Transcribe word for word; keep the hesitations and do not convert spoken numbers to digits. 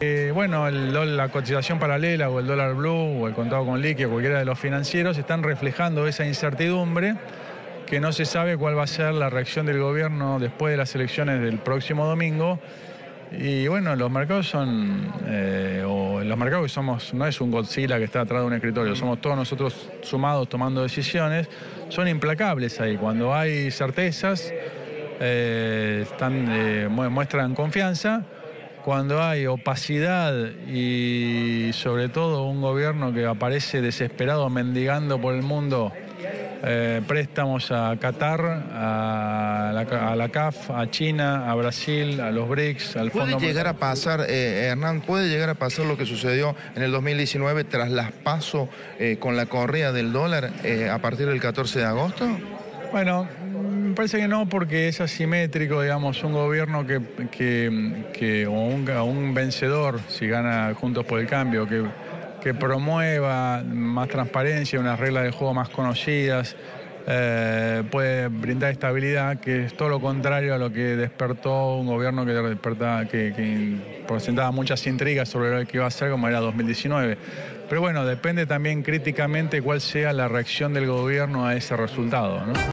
Eh, bueno, el, la cotización paralela o el dólar blue o el contado con liqui, cualquiera de los financieros, están reflejando esa incertidumbre que no se sabe cuál va a ser la reacción del gobierno después de las elecciones del próximo domingo. Y bueno, los mercados son, eh, o los mercados que somos, no es un Godzilla que está atrás de un escritorio, somos todos nosotros sumados tomando decisiones, son implacables ahí. Cuando hay certezas, eh, están, eh, muestran confianza. Cuando hay opacidad y sobre todo un gobierno que aparece desesperado mendigando por el mundo eh, préstamos a Qatar, a la, a la C A F, a China, a Brasil, a los BRICS, al Fondo... ¿Puede llegar a pasar, eh, Hernán, puede llegar a pasar lo que sucedió en el dos mil diecinueve tras las PASO eh, con la corrida del dólar eh, a partir del catorce de agosto? Bueno, me parece que no, porque es asimétrico, digamos, un gobierno que, que, que o un, un vencedor, si gana Juntos por el Cambio, que, que promueva más transparencia, unas reglas de juego más conocidas, eh, puede brindar estabilidad, que es todo lo contrario a lo que despertó un gobierno que, despertaba, que, que presentaba muchas intrigas sobre lo que iba a hacer, como era dos mil diecinueve. Pero bueno, depende también críticamente cuál sea la reacción del gobierno a ese resultado, ¿no?